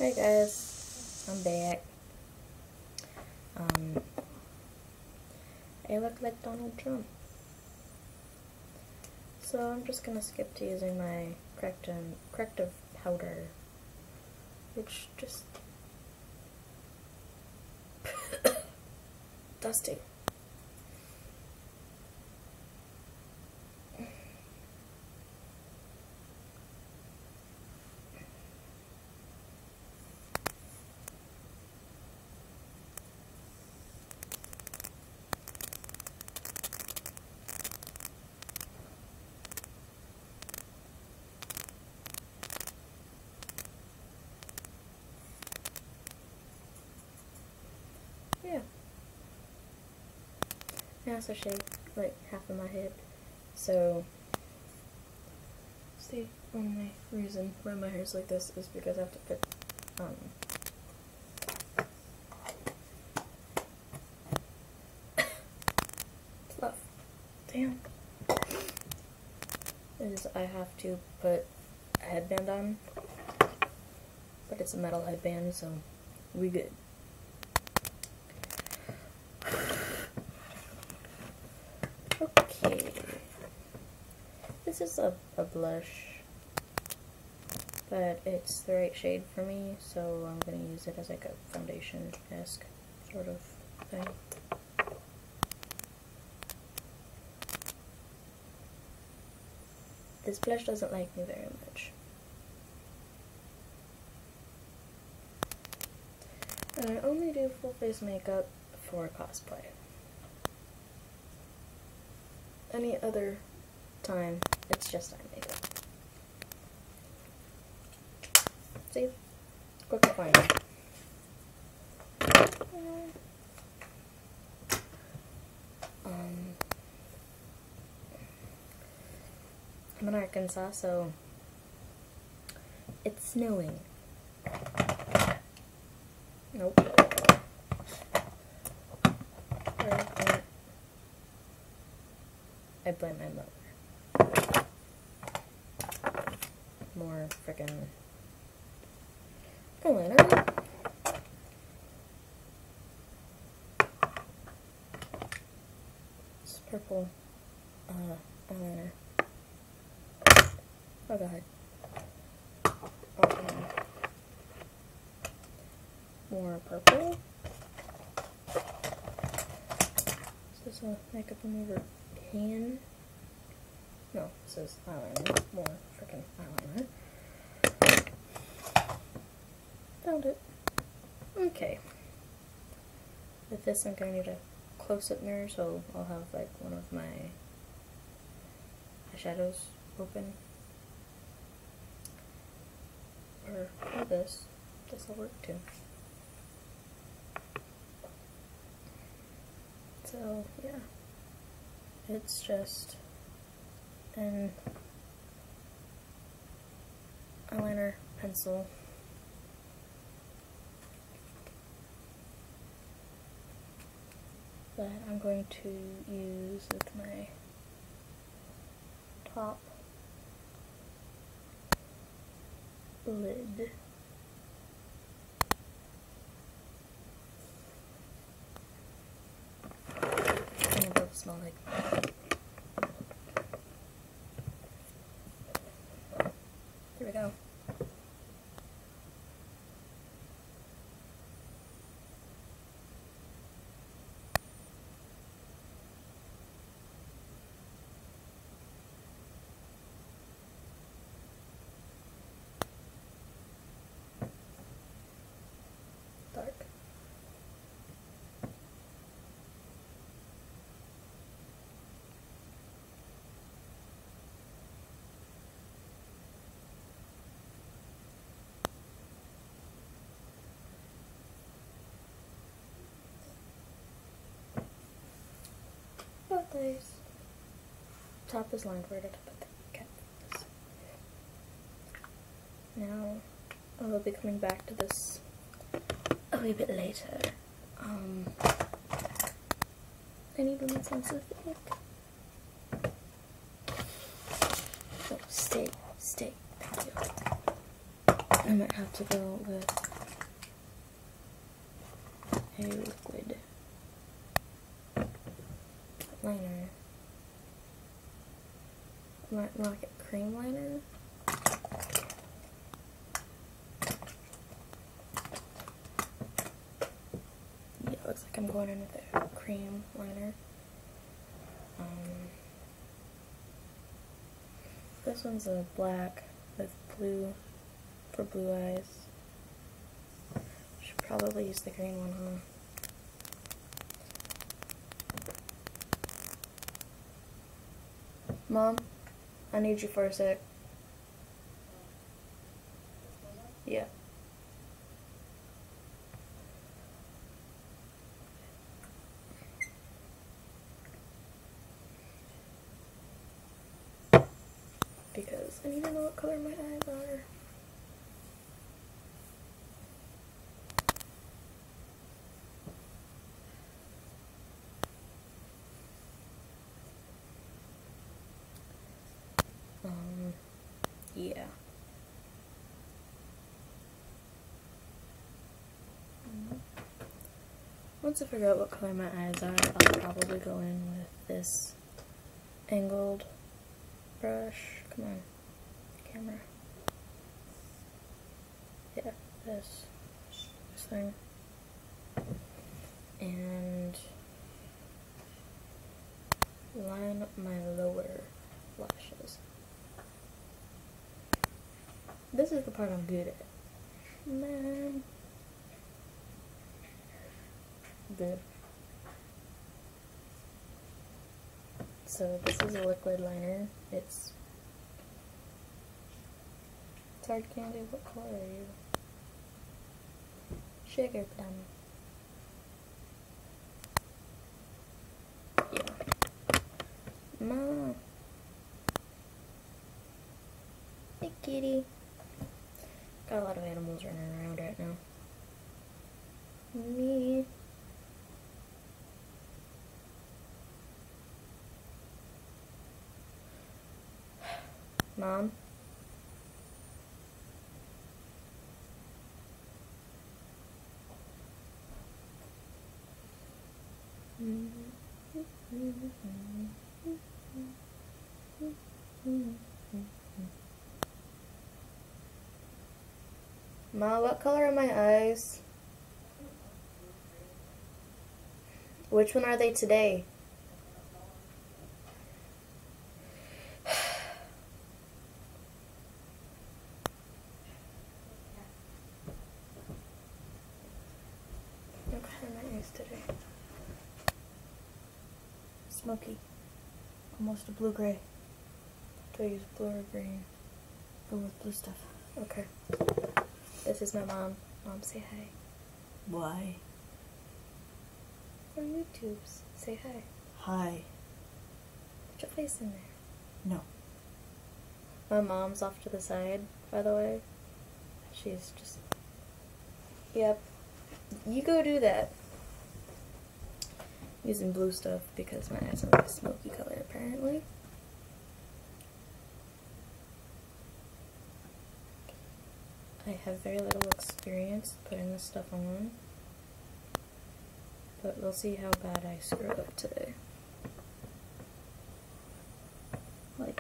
Hey guys, I'm back. I look like Donald Trump. So I'm just gonna skip to using my corrective powder, which just dusty. Yeah. I also shaved like half of my head. So see, only reason why my hair's like this is because I have to put fluff. Damn. Is I have to put a headband on, but it's a metal headband, so we good. Okay, this is a blush, but it's the right shade for me, so I'm going to use it as like a foundation-esque sort of thing. This blush doesn't like me very much. And I only do full face makeup for cosplay. Any other time, it's just eye makeup. See? Quick to find. I'm in Arkansas, so it's snowing. Nope. I blame my mother. More frickin' eyeliner. It's purple eyeliner. Oh god. More purple. Is this a makeup remover pen? No, it says eyeliner. More freaking eyeliner. Found it. Okay. With this, I'm gonna need a close-up mirror, so I'll have like one of my eyeshadows open. Or this. This will work too. So, yeah. It's just an eyeliner pencil. That I'm going to use with my top lid. And it does smell like that. Here we go. Dark. Got these. Top is lined. Where did I put the cap? Now I will be coming back to this a wee bit later. I need one that's also thick. Oh, stay. Thank you. I might have to go with a liquid liner. Like a cream liner. Yeah, it looks like I'm going in with a cream liner. This one's a black with blue for blue eyes. Should probably use the green one, huh? Mom, I need you for a sec. Yeah. Because I need to know what color my eyes are. Yeah. Once I figure out what color my eyes are, I'll probably go in with this angled brush. Come on, camera. Yeah, this thing. And line my lower lashes. This is the part I'm good at. Man. Good. So this is a liquid liner. It's hard candy. What color are you? Sugar plum. Yeah. Ma. Hey kitty. Got a lot of animals running around right now. Me. Mom. Ma, what color are my eyes? Which one are they today? What color are my eyes today? Smoky. Almost a blue-gray. Do I use blue or green? Go with blue stuff. Okay. This is my mom. Mom, say hi. Why? On YouTube's. Say hi. Hi. Put your face in there. No. My mom's off to the side, by the way. She's just... Yep. You go do that. Using blue stuff because my eyes are like a smoky color, apparently. I have very little experience putting this stuff on, but we'll see how bad I screw up today. Like,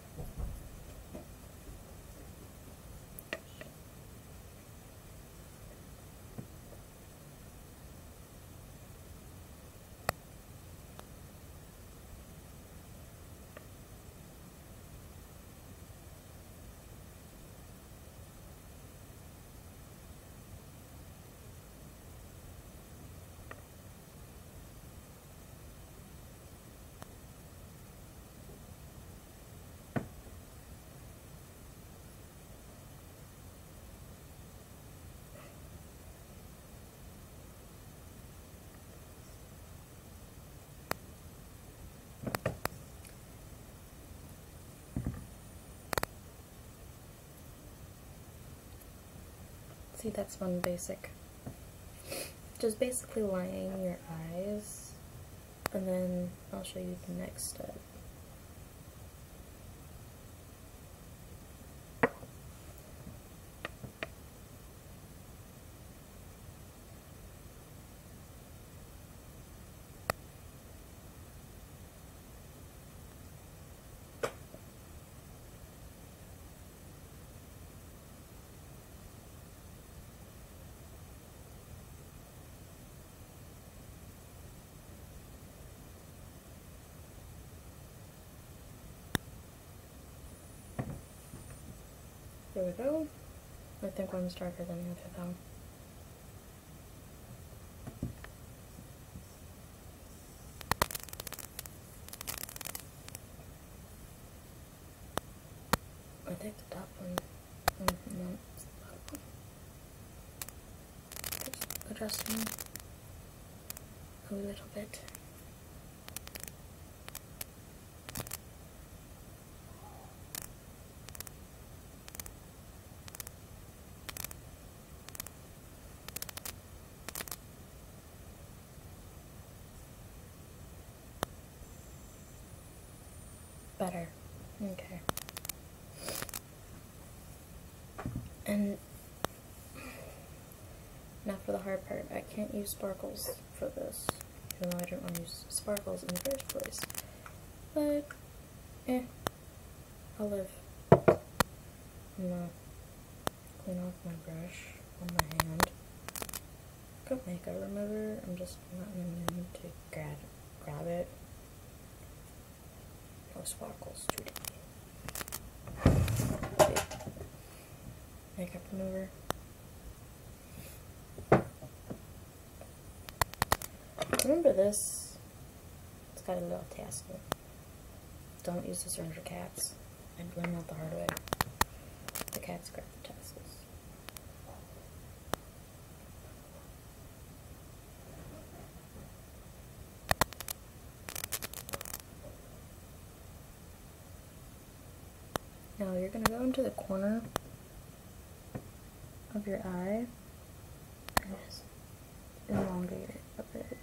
see, that's one basic. Just basically lining your eyes, and then I'll show you the next step. There we go. I think one's darker than the other though. I think the top one, no, it's the bottom one. Just adjusting a little bit. Better. Okay. And now for the hard part. I can't use sparkles for this, even though I didn't want to use sparkles in the first place. But, I'll live. I'm gonna clean off my brush on my hand. Good makeup remover. I'm just not in the mood to grab it. No sparkles today. Makeup remover. Remember this? It's got a little tassel. Don't use this around your cats. I learned that the hard way. The cats grab the tassels. Now you're going to go into the corner of your eye and just elongate it a bit.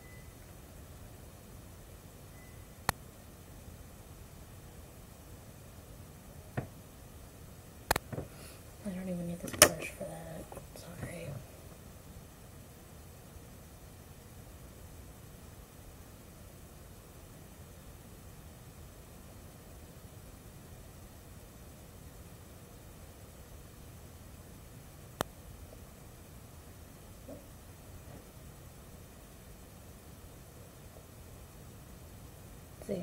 I don't even need this brush for that. Sorry. See.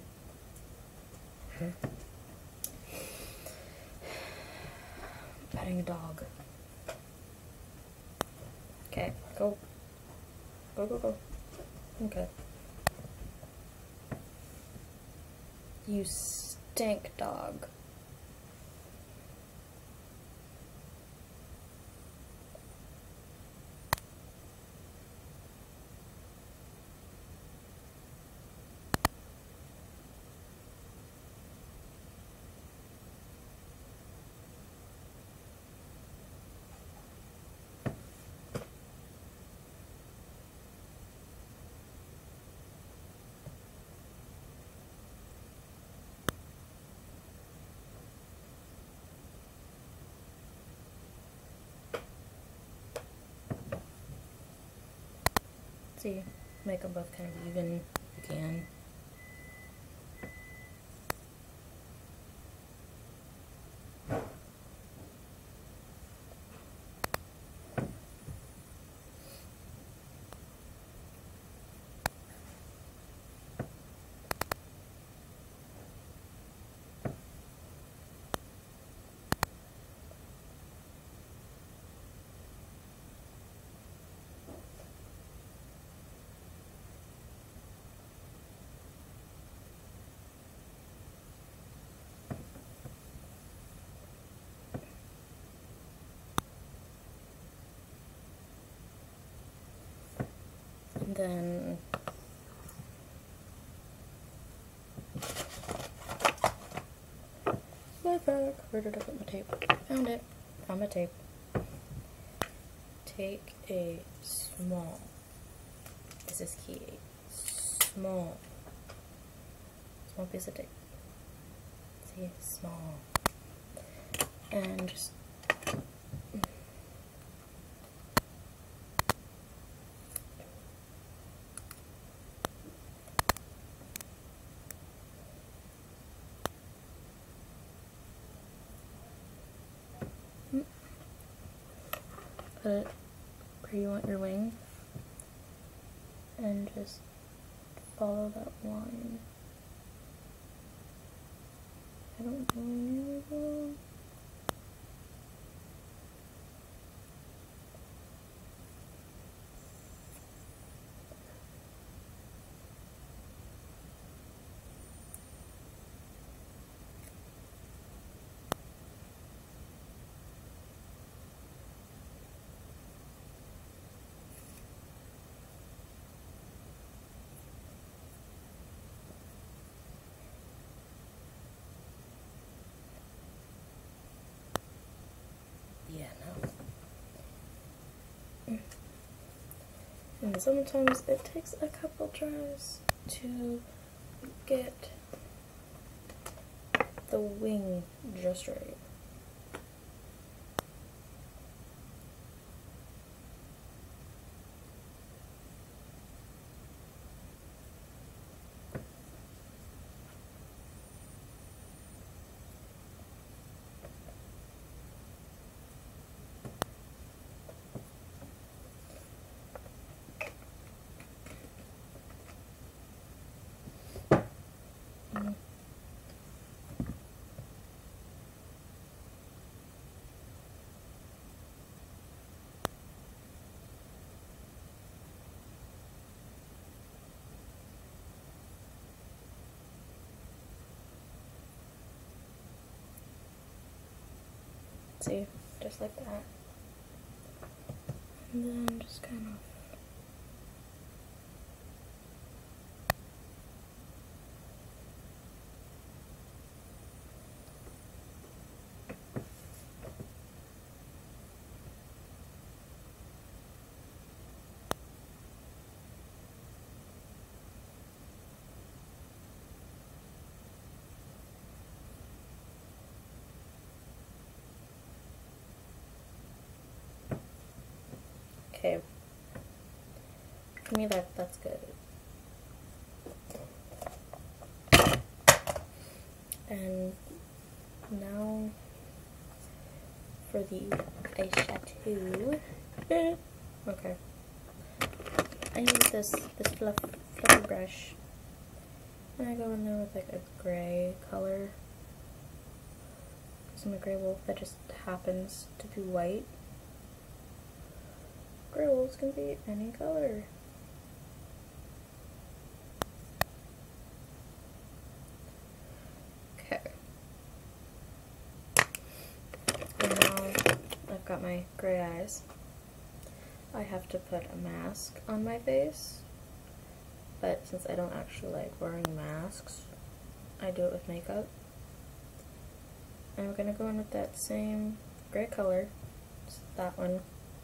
Petting a dog. Okay, go. Go. Okay. You stink, dog. See, make them both kind of even if you can. And then my bag. Where did I put my tape? Found it. Found my tape. Take a small, this is key, small piece of tape. See, small. And just put it where you want your wing and just follow that line. I don't know where it goes. And sometimes it takes a couple tries to get the wing just right. See, just like that. And then just kind of okay. For me, that's good. And now for the eyeshadow. Okay. I use this fluffy brush, and I go in there with like a gray color. Some gray wool that just happens to be white. Gray wolves can be any color. Okay. And now I've got my gray eyes. I have to put a mask on my face, but since I don't actually like wearing masks, I do it with makeup. And we're gonna go in with that same gray color, just that one,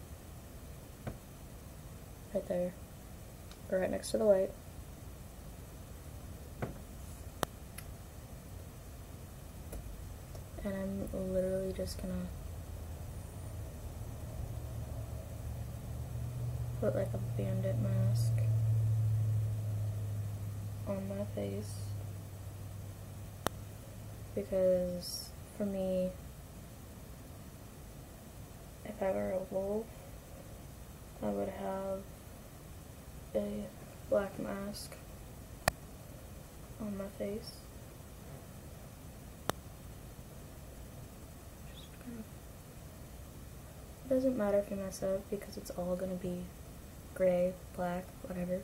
right there, right next to the white. And I'm literally just gonna put like a bandit mask on my face, because for me, if I were a wolf, I would have a black mask on my face. Just kind of, it doesn't matter if you mess up because it's all gonna be gray, black, whatever.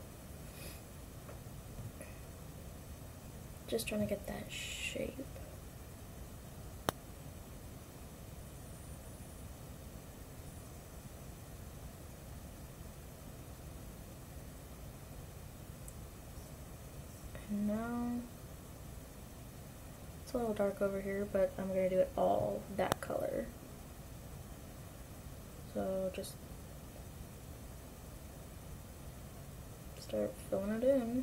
Just trying to get that shape. And now, it's a little dark over here, but I'm going to do it all that color. So just start filling it in.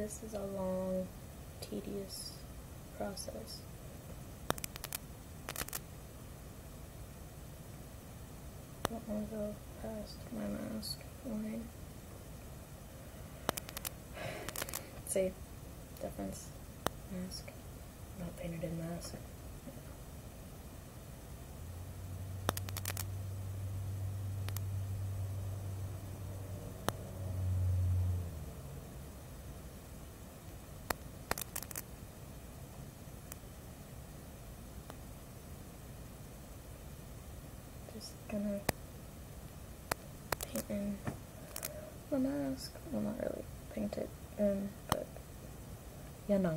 this is a long, tedious process. Don't want to go past my mask line. See, difference. Mask, not painted in mask. Just gonna paint in the mask. Well, not really paint it in, but you know.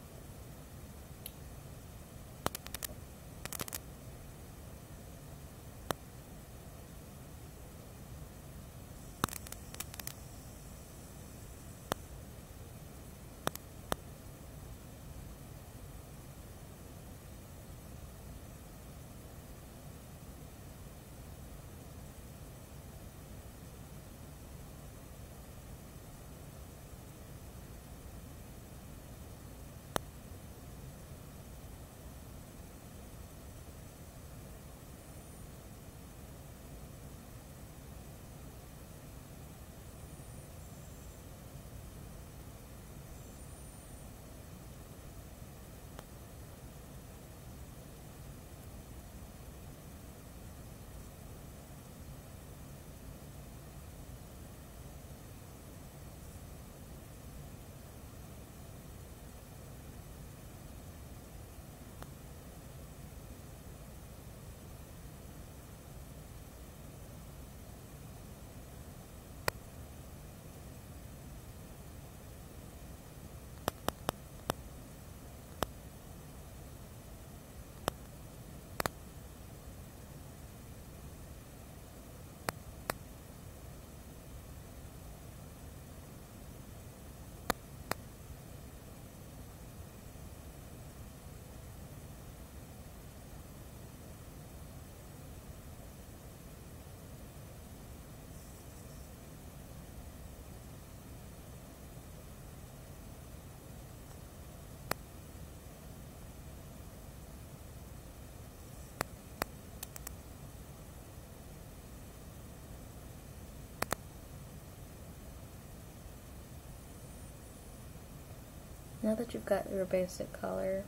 Now that you've got your basic color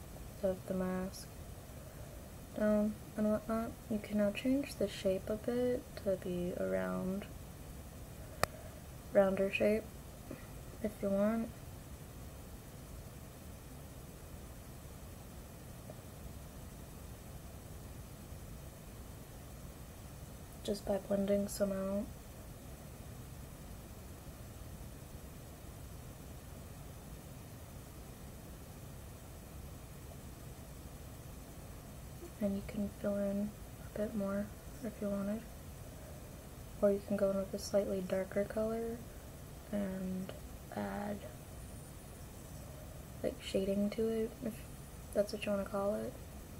of the mask down and whatnot, you can now change the shape a bit to be a rounder shape if you want. Just by blending some out. And you can fill in a bit more if you wanted. Or you can go in with a slightly darker color and add like shading to it, if that's what you want to call it.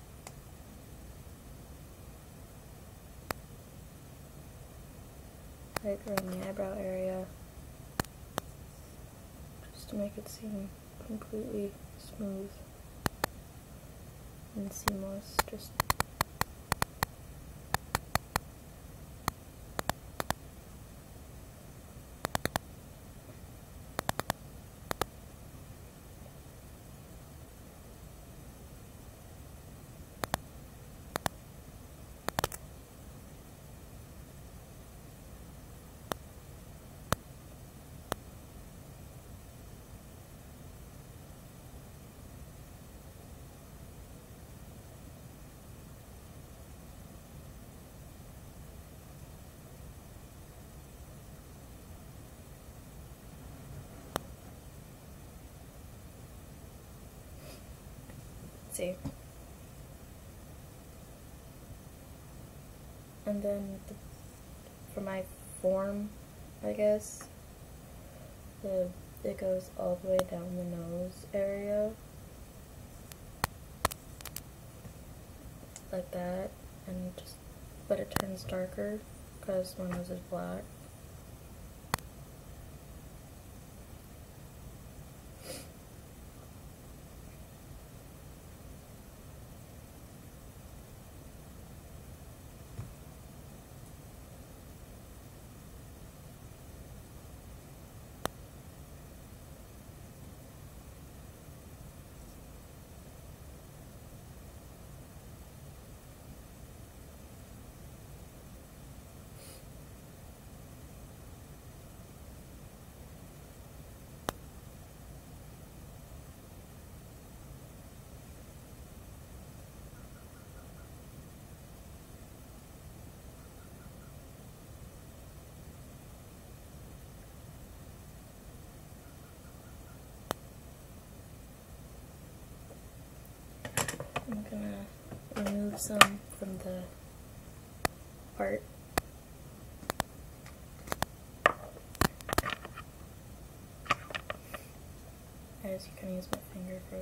Like around the eyebrow area, just to make it seem completely smooth and seamless. Just see. And then for my form, I guess, it goes all the way down the nose area, like that, and but it turns darker because my nose is black. remove some from the part. I just kind of use my finger for.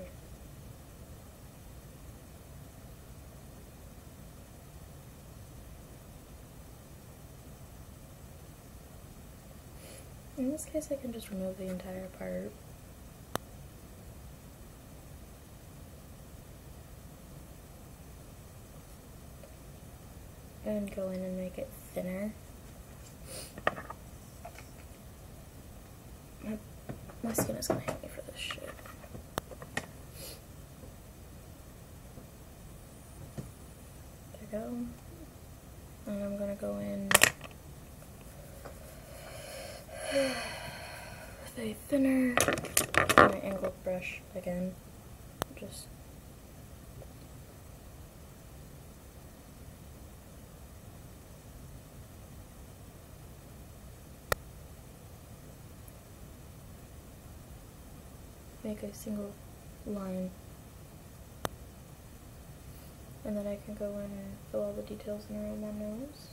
In this case, I can just remove the entire part. And go in and make it thinner. My skin is gonna hate me for this shit. There we go. And I'm gonna go in with a thinner, my angled brush again. Just make a single line, and then I can go in and fill all the details in around my nose.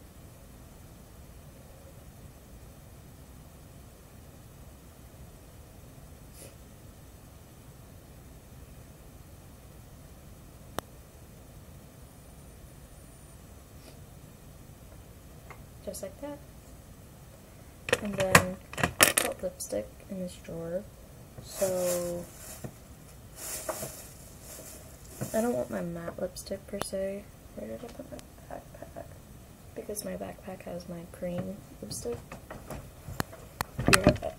Just like that. And then I put lipstick in this drawer. So I don't want my matte lipstick per se. Where did I put my backpack? Because my backpack has my cream lipstick. Be right back.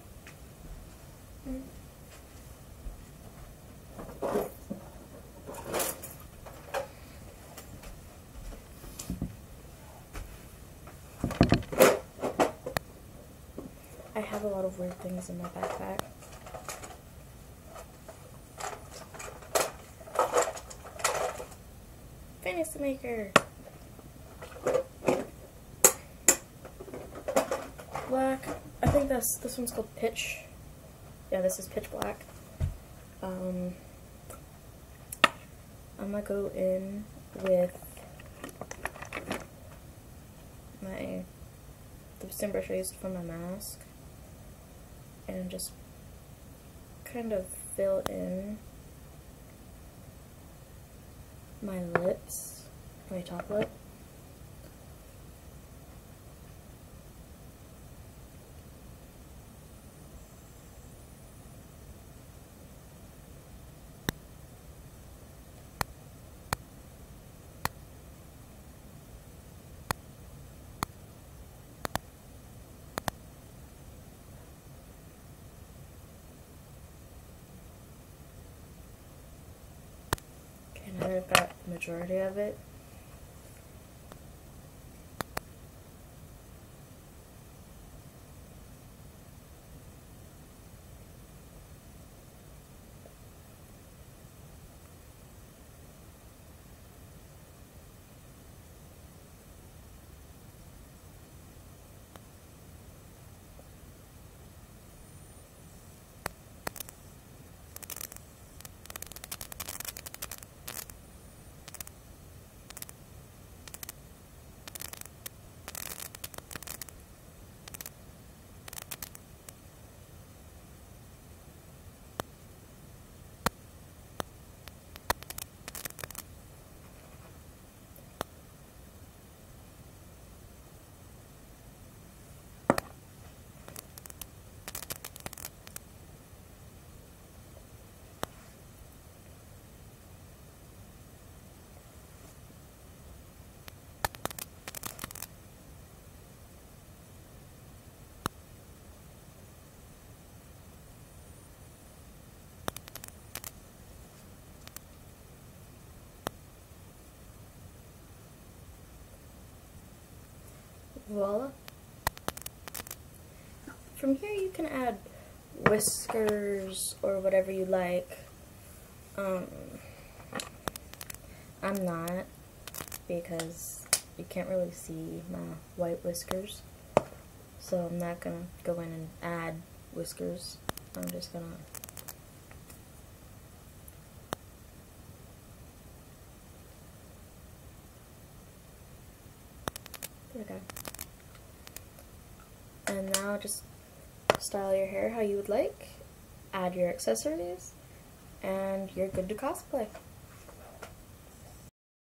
I have a lot of weird things in my backpack. Fantasy Maker! Black. I think this one's called Pitch. Yeah, this is Pitch Black. I'm gonna go in with the same brush I used for my mask and just kind of fill in my lips, my top lip. Now that I've got the majority of it, voila. From here you can add whiskers or whatever you like. I'm not, because you can't really see my white whiskers, so I'm not gonna go in and add whiskers. I'm just gonna the guy. And now just style your hair how you would like, add your accessories, and you're good to cosplay.